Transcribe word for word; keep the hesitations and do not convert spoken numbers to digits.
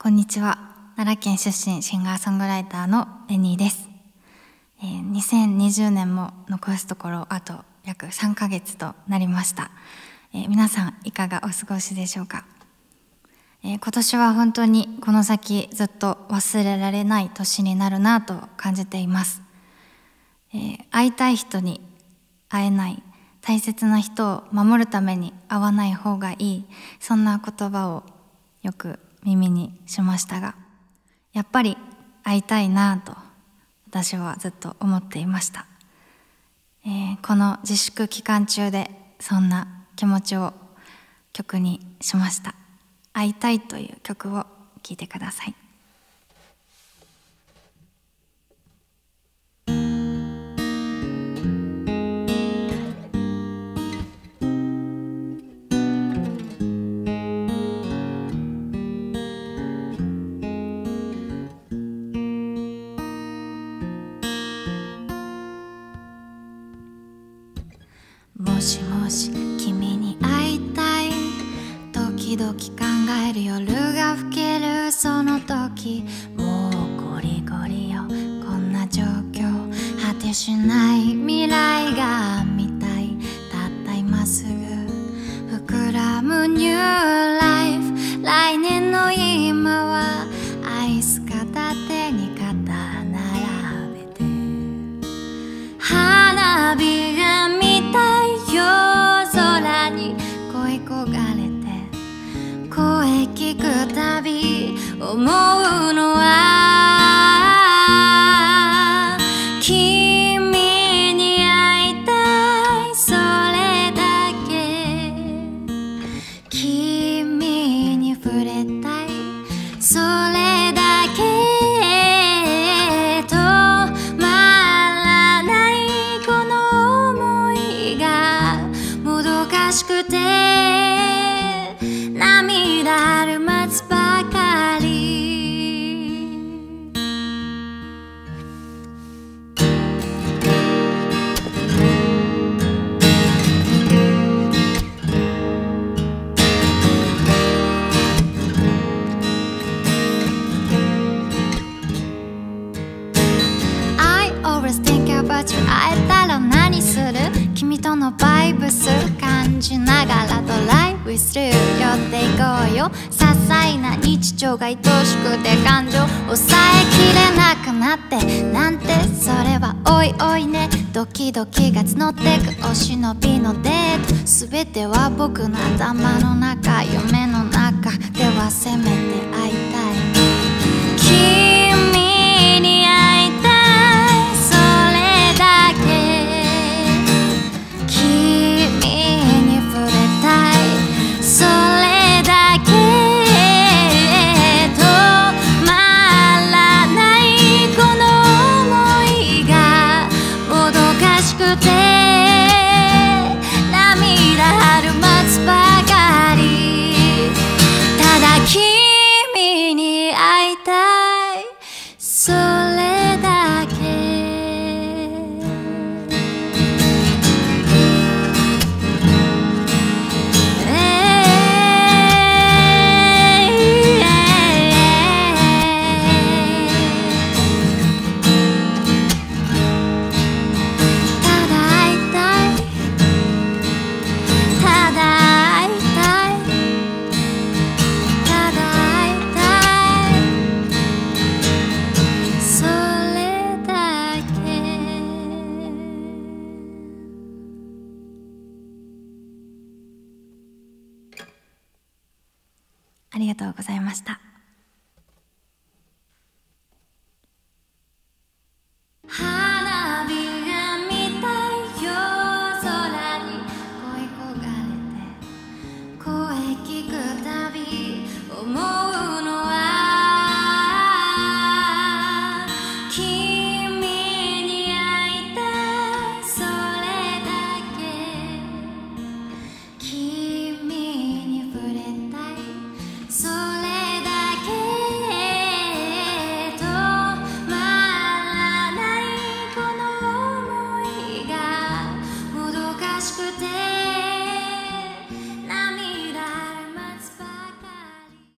こんにちは。奈良県出身シンガーソングライターのレニーです。えー、にせんにじゅうねんも残すところあと約さんかげつとなりました。えー、皆さんいかがお過ごしでしょうか。えー、今年は本当にこの先ずっと忘れられない年になるなと感じています。えー、会いたい人に会えない、大切な人を守るために会わない方がいい、そんな言葉をよく耳にしましたが、やっぱり会いたいなぁと私はずっと思っていました。えー、この自粛期間中でそんな気持ちを曲にしました。会いたいという曲を聴いてください。もしもし君に会いたい、時々考える夜が更けるその時、もうゴリゴリよこんな状況、果てしない未来が見たい、たった今すぐ膨らむニューライフ、来年の今はアイス片手に肩並べて、花火が見たい空に恋焦がれて、声聞くたび思うのは君に会いたい、それだけ。君に触れたい、それだけ。止まらないこの想いがもどかしくて、涙ある待つばかり。I always think about you。 会えたら何する？君とのバイブス感じながらドライブスルー寄っていこうよ。些細な日常が愛しくて感情抑えきれなくなってなんて、それはおいおいね。ドキドキが募ってくお忍びのデート、すべては僕の頭の中、夢の中ではせめて会いたい。君に会いたい、それだけ。君に触れたい、それだけ。止まらないこの想いがもどかしくて、涙ある待つばかり。ただ君に会いたい、それだけ。ありがとうございました。花火が見たいよ空に恋焦がれて、声聞くたび思う